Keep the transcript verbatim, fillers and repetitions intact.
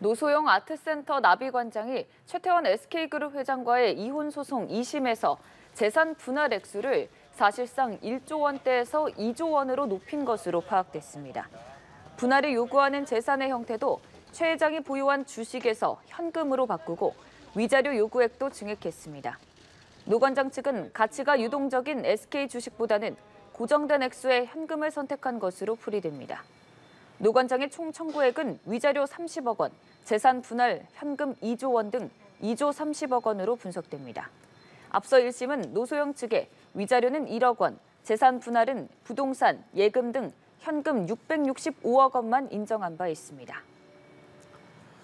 노소영 아트센터 나비관장이 최태원 에스케이그룹 회장과의 이혼 소송 이 심에서 재산 분할 액수를 사실상 일조 원대에서 이조 원으로 높인 것으로 파악됐습니다. 분할을 요구하는 재산의 형태도 최 회장이 보유한 주식에서 현금으로 바꾸고 위자료 요구액도 증액했습니다. 노 관장 측은 가치가 유동적인 에스케이 주식보다는 고정된 액수의 현금을 선택한 것으로 풀이됩니다. 노 관장의 총 청구액은 위자료 삼십억 원, 재산 분할 현금 이조 원 등 이조 삼십억 원으로 분석됩니다. 앞서 일 심은 노소영 측에 위자료는 일억 원, 재산 분할은 부동산, 예금 등 현금 육백육십오억 원만 인정한 바 있습니다.